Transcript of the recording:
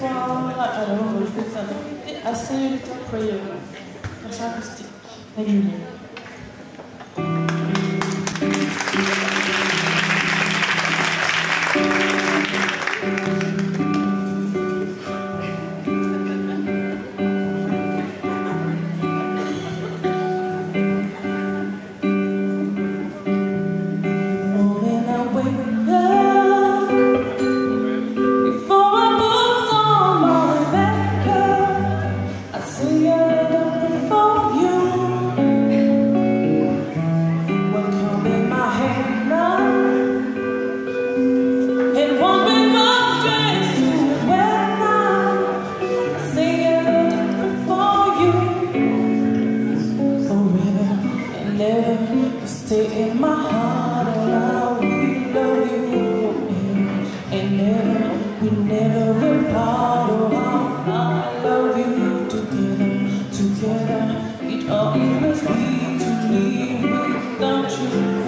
soir, alors je vais vous interpréter assez Little Prayer, version acoustique, régulière. Stay in my heart, and I will love you forever, and never, we never will part. Oh, I love you together, together. It always be to me without you.